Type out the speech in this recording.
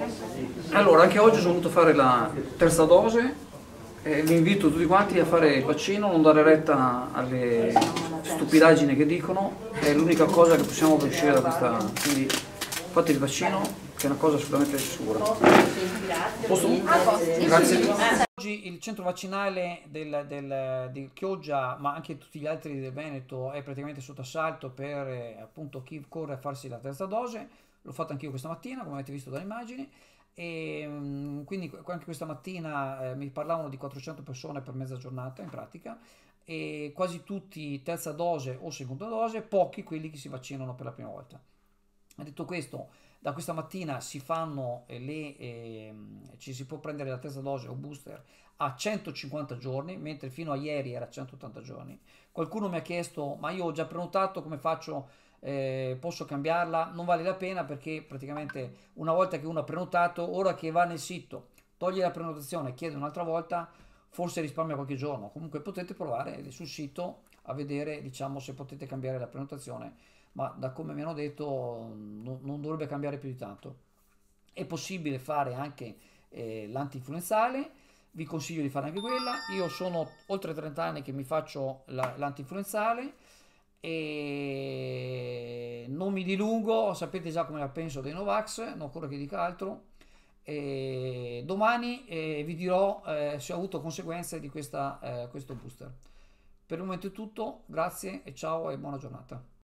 Allora, anche oggi sono venuto a fare la terza dose e vi invito tutti quanti a fare il vaccino, non dare retta alle stupidaggini che dicono, è l'unica cosa che possiamo per uscire da questa. Quindi fate il vaccino, che è una cosa assolutamente sicura. Posso? Grazie. Oggi il centro vaccinale di Chioggia, ma anche tutti gli altri del Veneto, è praticamente sotto assalto per appunto chi corre a farsi la terza dose. L'ho fatto anch'io questa mattina, come avete visto dalle immagini. E quindi anche questa mattina mi parlavano di 400 persone per mezza giornata in pratica, e quasi tutti terza dose o seconda dose, pochi quelli che si vaccinano per la prima volta. Detto questo, da questa mattina si fanno ci si può prendere la terza dose o booster a 150 giorni, mentre fino a ieri era 180 giorni. Qualcuno mi ha chiesto: ma io ho già prenotato, come faccio? Posso cambiarla? Non vale la pena, perché praticamente una volta che uno ha prenotato, ora che va nel sito, toglie la prenotazione, chiede un'altra volta, forse risparmia qualche giorno. Comunque potete provare sul sito a vedere, diciamo, se potete cambiare la prenotazione, ma da come mi hanno detto non dovrebbe cambiare più di tanto. È possibile fare anche l'antinfluenzale, vi consiglio di fare anche quella. Io sono oltre 30 anni che mi faccio l'antinfluenzale e non mi dilungo, sapete già come la penso dei Novax, non occorre che dica altro. E domani vi dirò se ho avuto conseguenze di questo booster. Per il momento è tutto, grazie e ciao e buona giornata.